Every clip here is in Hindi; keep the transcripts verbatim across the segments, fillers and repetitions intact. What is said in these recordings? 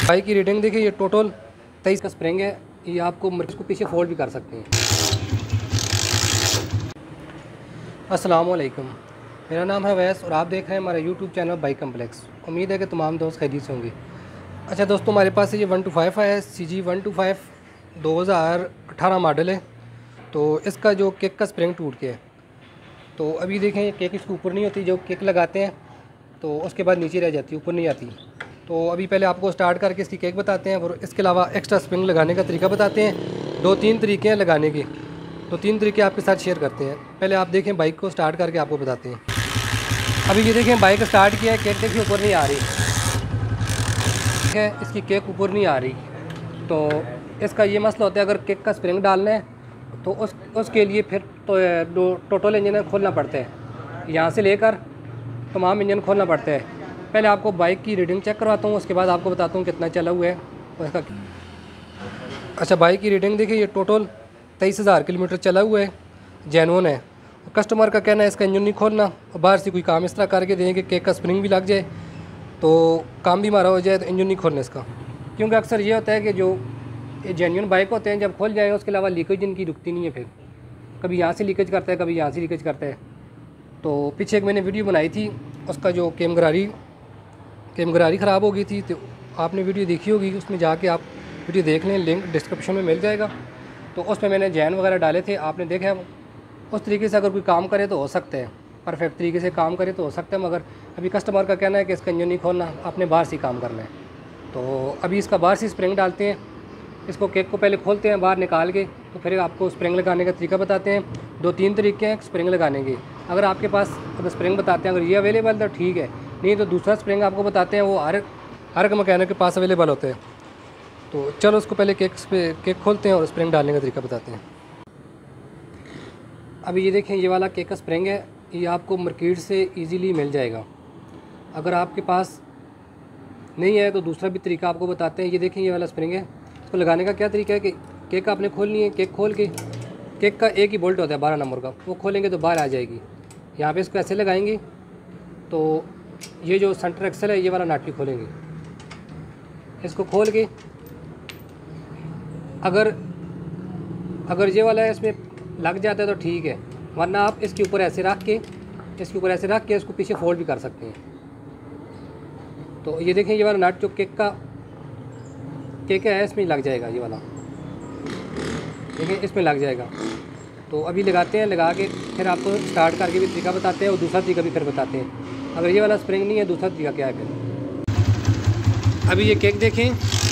बाइक की रेटिंग देखिए, ये टोटल तेईस का स्प्रिंग है। ये आपको इसको पीछे फोल्ड भी कर सकते हैं। अस्सलाम वालेकुम, मेरा नाम है वैस और आप देख रहे हैं हमारा यूट्यूब चैनल बाइक कम्प्लेक्स। उम्मीद है कि तमाम दोस्त खैरियत से होंगे। अच्छा दोस्तों, हमारे पास ये वन टू फाइव है, C G one two five दो हज़ार अठारह मॉडल है। तो इसका जो किक का स्प्रिंग टूट गया है। तो अभी देखें, ये किक इसके ऊपर नहीं होती, जो किक लगाते हैं तो उसके बाद नीचे रह जाती है, ऊपर नहीं आती। तो अभी पहले आपको स्टार्ट करके इसकी किक बताते हैं और इसके अलावा एक्स्ट्रा स्प्रिंग लगाने का तरीका बताते हैं। दो तीन तरीके हैं लगाने के, तो तीन तरीके आपके साथ शेयर करते हैं। पहले आप देखें, बाइक को स्टार्ट करके आपको बताते हैं। अभी ये देखें, बाइक स्टार्ट किया है, किक देखिए ऊपर नहीं आ रही है, इसकी किक ऊपर नहीं आ रही। तो इसका ये मसला होता है, अगर किक का स्प्रिंग डालना है तो उस उसके लिए फिर तो टोटल इंजन खोलना पड़ता है, यहाँ से लेकर तमाम इंजन खोलना पड़ता है। पहले आपको बाइक की रीडिंग चेक करवाता हूँ, उसके बाद आपको बताता हूँ कितना चला हुआ है उसका। अच्छा, बाइक की रीडिंग देखिए, ये टोटल तेईस हज़ार किलोमीटर चला हुआ है, जेन्युइन है। कस्टमर का कहना है इसका इंजन नहीं खोलना, और बाहर से कोई काम इस तरह करके दें कि केक का स्प्रिंग भी लग जाए तो काम भी हमारा हो जाए, तो इंजन नहीं खोलना इसका। क्योंकि अक्सर ये होता है कि जो ये जेन्युइन बाइक होते हैं, जब खोल जाए उसके अलावा लीकेज इनकी रुकती नहीं है। फिर कभी यहाँ से लीकेज करता है, कभी यहाँ से लीकेज करता है। तो पीछे एक मैंने वीडियो बनाई थी, उसका जो कैम गरारी कैम गरारी ख़राब हो गई थी, तो आपने वीडियो देखी होगी, उसमें जाके आप वीडियो देख लें, लिंक डिस्क्रिप्शन में मिल जाएगा। तो उसमें मैंने जैन वगैरह डाले थे, आपने देखा। उस तरीके से अगर कोई काम करे तो हो सकता है, परफेक्ट तरीके से काम करे तो हो सकता है। मगर अभी कस्टमर का कहना है कि इसका इंजन नहीं खोलना, आपने बाहर से काम करना है। तो अभी इसका बाहर से स्प्रिंग डालते हैं, इसको केक को पहले खोलते हैं बाहर निकाल के, तो फिर आपको स्प्रिंग लगाने का तरीका बताते हैं। दो तीन तरीके हैं स्प्रिंग लगाने के। अगर आपके पास अगर स्प्रिंग बताते हैं, अगर ये अवेलेबल तो ठीक है, नहीं तो दूसरा स्प्रिंग आपको बताते हैं, वो हर हर एक मैकेनिक के पास अवेलेबल होते हैं। तो चलो उसको पहले केक पे केक खोलते हैं और स्प्रिंग डालने का तरीका बताते हैं। अभी ये देखें, ये वाला केक का स्प्रिंग है, ये आपको मार्केट से इजीली मिल जाएगा। अगर आपके पास नहीं है तो दूसरा भी तरीका आपको बताते हैं। ये देखें, ये वाला स्प्रिंग है, इसको लगाने का क्या तरीका है कि केक आपने खोलनी है। केक खोल के, केक का एक ही बोल्ट होता है बारह नंबर का, वो खोलेंगे तो बाहर आ जाएगी। यहाँ पे इसको ऐसे लगाएंगे तो ये जो सेंटर एक्सल है, ये वाला नट भी खोलेंगे। इसको खोल के अगर अगर ये वाला है इसमें लग जाता है तो ठीक है, वरना आप इसके ऊपर ऐसे रख के इसके ऊपर ऐसे रख के इसको पीछे फोल्ड भी कर सकते हैं। तो ये देखें, ये वाला नट जो केक का केक है इसमें लग जाएगा, ये वाला देखिए इसमें लग जाएगा। तो अभी लगाते हैं, लगा के फिर आपको स्टार्ट करके भी तरीका बताते हैं और दूसरा तरीका भी फिर बताते हैं। अगर ये वाला स्प्रिंग नहीं है, दूसरा तरीका क्या है फिर। अभी ये केक देखें,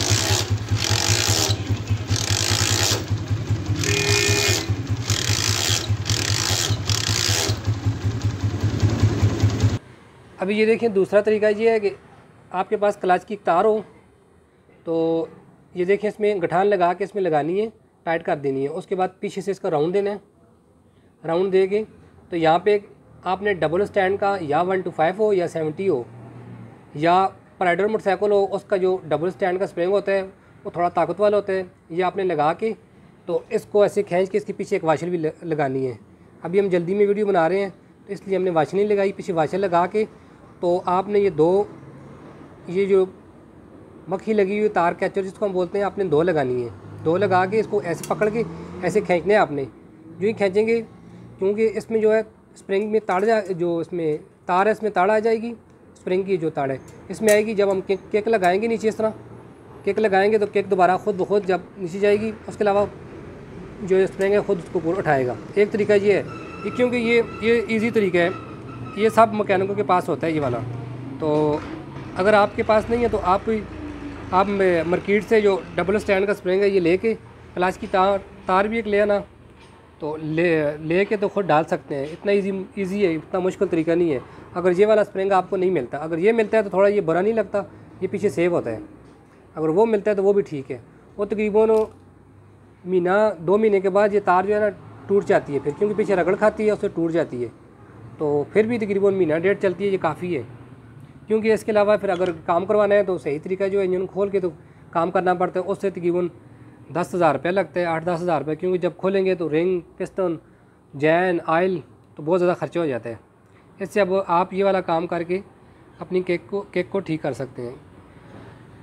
अभी ये देखें, दूसरा तरीका ये है कि आपके पास क्लच की तार हो, तो ये देखें इसमें गठान लगा के इसमें लगानी है, टाइट कर देनी है। उसके बाद पीछे से इसका राउंड देना है। राउंड दे के तो यहाँ पे आपने डबल स्टैंड का या वन टू फाइव हो या सेवेंटी हो या प्राइडर मोटरसाइकिल हो, उसका जो डबल स्टैंड का स्प्रिंग होता है वो थोड़ा ताकत वाला होता है। ये आपने लगा के तो इसको ऐसे खींच के इसके पीछे एक वाशर भी लगानी है। अभी हम जल्दी में वीडियो बना रहे हैं तो इसलिए हमने वाशर नहीं लगाई, पीछे वाशर लगा के तो आपने ये दो ये जो मक्खी लगी हुई तार कैचर जिसको हम बोलते हैं, आपने दो लगानी है। दो लगा के इसको ऐसे पकड़ के ऐसे खींचने हैं आपने। जो ही खींचेंगे, क्योंकि इसमें जो है स्प्रिंग में ताड़ जा जो इसमें तार है, इसमें ताड़ आ जाएगी। स्प्रिंग की जो ताड़ है इसमें आएगी। जब हम केक केक लगाएंगे नीचे, इस तरह केक लगाएंगे तो केक दोबारा खुद ब खुद जब नीचे जाएगी, उसके अलावा जो स्प्रिंग है खुद उसको ऊपर उठाएगा। एक तरीका ये है, ये क्योंकि ये ये ईजी तरीका है, ये सब मैकेनिकों के पास होता है ये वाला। तो अगर आपके पास नहीं है तो आप आप मार्केट से जो डबल स्टैंड का स्प्रिंग है ये लेके क्लच की तार तार भी एक ले आना, तो ले ले के तो खुद डाल सकते हैं। इतना इजी इजी है, इतना मुश्किल तरीका नहीं है। अगर ये वाला स्प्रिंग आपको नहीं मिलता, अगर ये मिलता है तो थोड़ा ये बुरा नहीं लगता, ये पीछे सेव होता है। अगर वो मिलता है तो वो भी ठीक है। वो तकरीबन महीना दो महीने के बाद ये तार जो है ना टूट जाती है फिर, क्योंकि पीछे रगड़ खाती है उससे टूट जाती है। तो फिर भी तकरीबन महीना डेढ़ चलती है, ये काफ़ी है। क्योंकि इसके अलावा फिर अगर काम करवाना है तो सही तरीका जो है इंजन खोल के तो काम करना पड़ता है। उससे तकरीबन दस हज़ार रुपये लगते हैं, आठ दस हज़ार रुपये, क्योंकि जब खोलेंगे तो रिंग, पिस्टन, जैन, आयल तो बहुत ज़्यादा खर्चा हो जाता है। इससे अब आप ये वाला काम करके अपनी केक को केक को ठीक कर सकते हैं।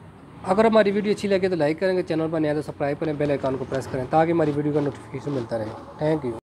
अगर हमारी वीडियो अच्छी लगे तो लाइक करेंगे, चैनल पर नया तो सब्सक्राइब करें, बेल आइकन को प्रेस करें ताकि हमारी वीडियो का नोटिफिकेशन मिलता रहे। Thank you.